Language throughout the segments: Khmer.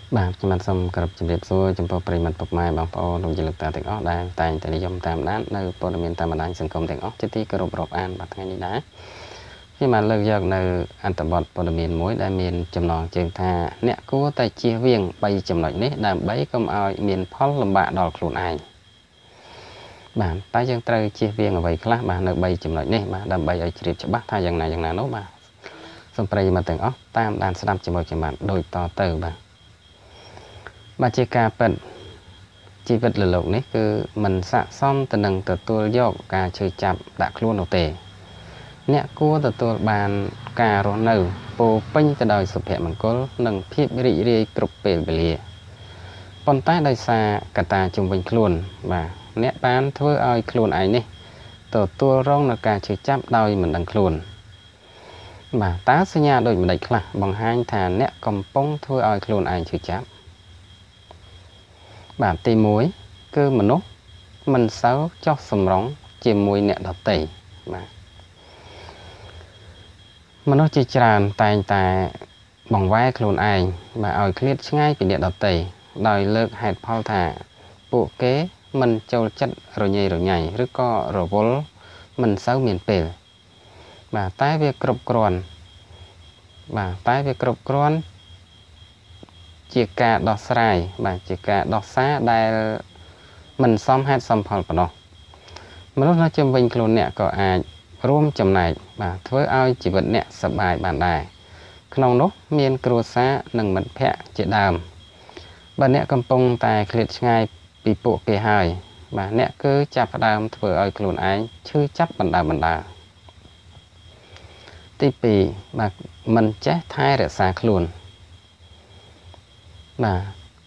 បាទខ្ញុំបានសូមគោរពជម្រាបសួរចំពោះប្រិយមិត្តពុកម៉ែបងប្អូនលោកជាលោកតាទាំងអស់ដែលតែងតែនិយមតាមដាននៅព័ត៌មានតាមបណ្ដាញសង្គមទាំងអស់ជាទីគោរពរាប់អានបាទថ្ងៃនេះដែរខ្ញុំបានលើកយកនៅអត្ថបទព័ត៌មានមួយដែលមានចំណងជើងថាអ្នកគួរតែជៀសវាង3ចំណុចនេះដើម្បីកុំឲ្យមានផលលំបាកដល់ខ្លួនឯងបាទតែយើងត្រូវជៀសវាងអ្វីខ្លះបាទនៅ3ចំណុចនេះបាទដើម្បីឲ្យជ្រាបច្បាស់ថាយ៉ាងណានោះបាទសូមប្រិយមិត្តទាំងអស់តាមដានស្ដាប់ជាមួយខ្ញុំបាទដូចតទៅបាទជាការពិតជីវិតលើលោកនេះគឺមិនស័ក្តិសមទៅនឹងទទួលយកការឈឺចាប់ដាក់ខ្លួននោះទេអ្នកគួរទទួលបានការរស់នៅពោពេញទៅដោយសុភមង្គលនិងភាពរីករាយគ្រប់ពេលវេលាប៉ុន្តែដោយសារកត្តាជំវិញខ្លួនបាទអ្នកបានធ្វើឲ្យខ្លួនឯងនេះទទួលរងនឹងការឈឺចាប់ដោយមិនដឹងខ្លួនបាទតើសញ្ញាដូចម្ដេចខ្លះបង្ហាញថាអ្នកកំពុងធ្វើឲ្យខ្លួនឯងឈឺចាប់បាទទី1គឺមនុស្សមិនសូវចោះសម្រងជាមួយអ្នកដទៃបាទមនុស្សជាច្រើនតែងតែបង្វែរខ្លួនឯងបាទឲ្យឃ្លាតឆ្ងាយពីអ្នកដទៃដោយលើកហេតុផលថាពួកគេមិនចូលចិត្តរញ៉េរញ៉ៃឬក៏រវល់មិនសូវមានពេលបាទតែវាគ្រប់គ្រាន់ជាការដោះស្រាយបាទជាការដោះសារដែលមិនសមហេតុសមផលប៉ុណ្ណោះមនុស្សនៅជុំវិញខ្លួនអ្នកក៏អាចរួមចំណែកបាទធ្វើឲ្យជីវិតអ្នកសប្បាយបានដែរក្នុងនោះមានគ្រួសារនិងមិត្តភ័ក្តិជាដើមបើអ្នកកំពុងតែឃ្លាតឆ្ងាយពីពួកគេហើយបាទអ្នកគឺចាប់ផ្ដើមធ្វើឲ្យខ្លួនឯងឈឺចាប់បណ្ដើរទី2បាទមិនចេះថែរក្សាខ្លួនបាទ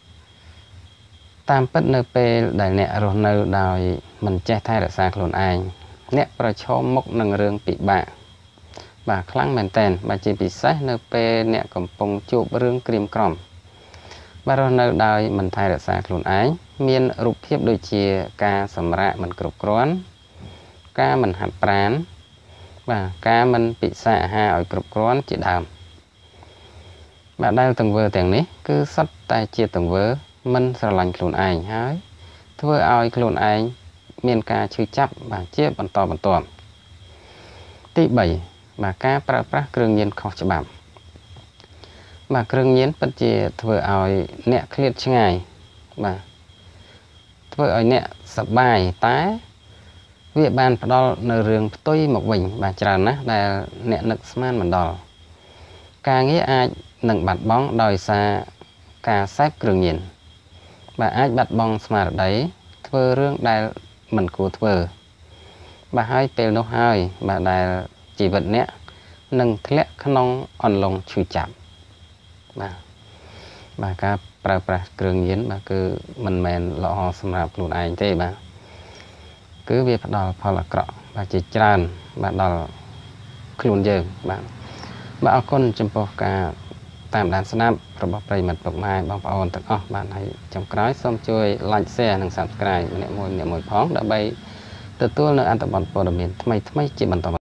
តាមពិតនៅពេលដែលអ្នករស់នៅដោយមិនចេះថែរក្សាខ្លួនឯងអ្នកប្រឈមមុខនឹងរឿងពិបាកបាទខ្លាំងមែនតើបាទជាពិសេសនៅពេលអ្នកកំពុងជួបរឿងក្រៀមក្រំបាទរស់នៅដោយមិនថែរក្សាខ្លួនឯងមានរូបភាពដូចជាការសម្រាកមិនគ្រប់គ្រាន់ការមិនហាត់ប្រាណបាទការមិនពិសាអាហារឲ្យគ្រប់គ្រាន់ជាដើមបាទដែលទង្វើទាំងនេះគឺសុទ្ធតែជាទង្វើមិនស្រឡាញ់ខ្លួនឯងហើយធ្វើឲ្យខ្លួនឯងមានការឈឺចាប់បាទជាបន្តបន្ទាប់ទី3បាទការប្រើប្រាស់គ្រឿងញៀនខុសច្បាប់បាទគ្រឿងញៀនពិតជាធ្វើឲ្យអ្នកឃ្លាតឆ្ងាយបាទធ្វើឲ្យអ្នកសប្បាយតែវាបានផ្ដល់នៅរឿងផ្ទុយមកវិញបាទច្រើនណាស់ដែលអ្នកនឹកស្មានមិនដល់ការងារអាចនឹងបាត់បង់ដោយសារការសេពគ្រឿងញៀនបាទអាចបាត់បង់ស្មារតីធ្វើរឿងដែលមិនគួរធ្វើបាទហើយពេលនោះហើយបាទដែលជីវិតអ្នកនឹងធ្លាក់ក្នុងអន្លង់ឈឺចាប់បាទការប្រើប្រាស់គ្រឿងញៀនបាទគឺមិនមែនល្អសម្រាប់ខ្លួនឯងទេបាទគឺវាផ្ដល់ផលអាក្រក់បាទជាច្រើនបាទដល់ខ្លួនយើងបាទអរគុណចំពោះការតាមដានស្ដាប់របស់ប្រិយមិត្តពុកម៉ែបងប្អូនទាំងអស់បាទហើយចុងក្រោយសូមជួយ like share និង subscribe ម្នាក់មួយផងដើម្បីទទួលនៅអត្ថបទព័ត៌មានថ្មីជាបន្ត